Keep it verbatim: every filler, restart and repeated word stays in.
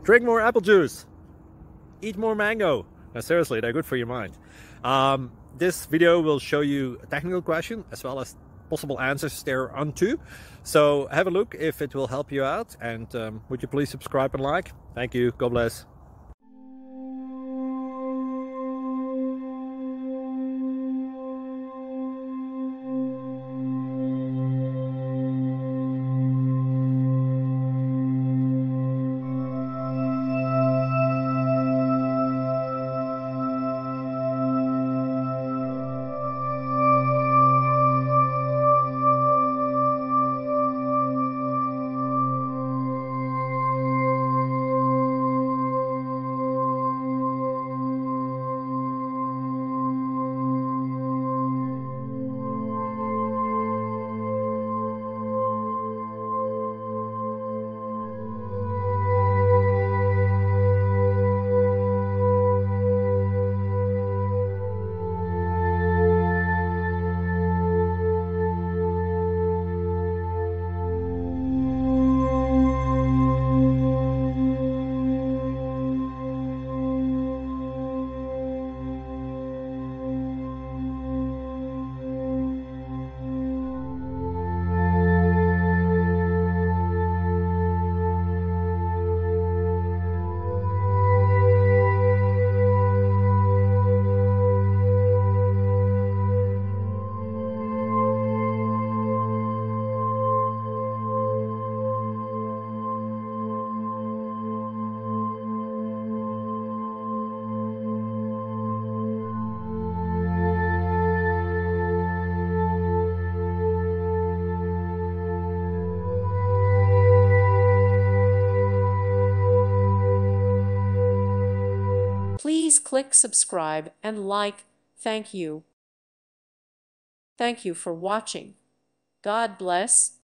drink more apple juice, eat more mango. Now, seriously, they're good for your mind. Um, this video will show you a technical question as well as possible answers thereunto. So have a look if it will help you out, and um, would you please subscribe and like? Thank you. God bless. Please click subscribe and like. Thank you. Thank you for watching. God bless.